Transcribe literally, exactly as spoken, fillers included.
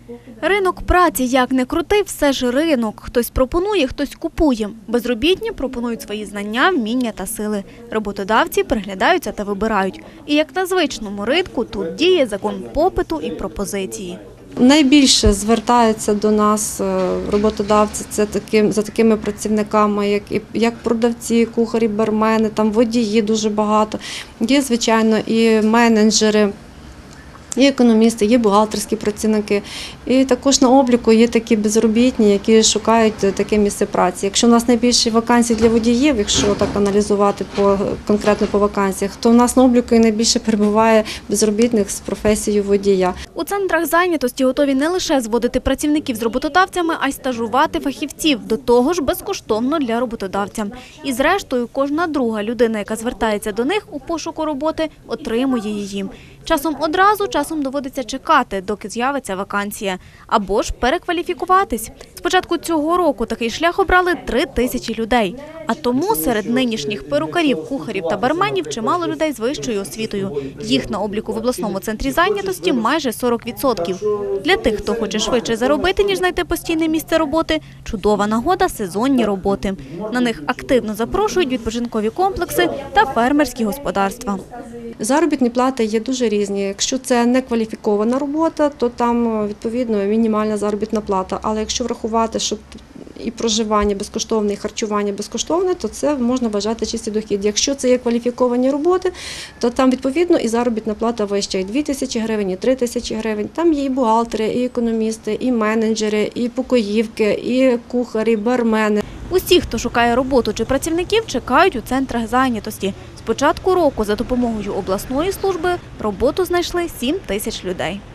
Ринок праці, як не крути, все ж ринок. Хтось пропонує, хтось купує. Безробітні пропонують свої знання, вміння та сили. Роботодавці приглядаються та вибирають. І як на звичному ринку, тут діє закон попиту і пропозиції. Найбільше звертаються до нас роботодавці це таким, за такими працівниками, як, як продавці, кухарі, бармени, там водії дуже багато. Є, звичайно, і менеджери, є економісти, є бухгалтерські працівники. І також на обліку є такі безробітні, які шукають таке місце праці. Якщо у нас найбільше вакансій для водіїв, якщо так аналізувати по, конкретно по вакансіях, то у нас на обліку і найбільше перебуває безробітних з професією водія. У центрах зайнятості готові не лише зводити працівників з роботодавцями, а й стажувати фахівців, до того ж безкоштовно для роботодавця. І зрештою, кожна друга людина, яка звертається до них у пошуку роботи, отримує її. Часом одразу, часом доводиться чекати, доки з'явиться вакансія. Або ж перекваліфікуватись. З початку цього року такий шлях обрали три тисячі людей. А тому серед нинішніх перукарів, кухарів та барменів чимало людей з вищою освітою. Їх на обліку в обласному центрі зайнятості майже сорок відсотків. Для тих, хто хоче швидше заробити, ніж знайти постійне місце роботи, чудова нагода – сезонні роботи. На них активно запрошують відпочинкові комплекси та фермерські господарства. Заробітні плати є дуже різні. Якщо це не кваліфікована робота, то там, відповідно, мінімальна заробітна плата. Але якщо врахувати, що і проживання безкоштовне, і харчування безкоштовне, то це можна вважати чистий дохід. Якщо це є кваліфіковані роботи, то там, відповідно, і заробітна плата вища. І дві тисячі гривень, і три тисячі гривень. Там є і бухгалтери, і економісти, і менеджери, і покоївки, і кухарі, і бармени. Усі, хто шукає роботу чи працівників, чекають у центрах зайнятості. З початку року за допомогою обласної служби роботу знайшли сім тисяч людей.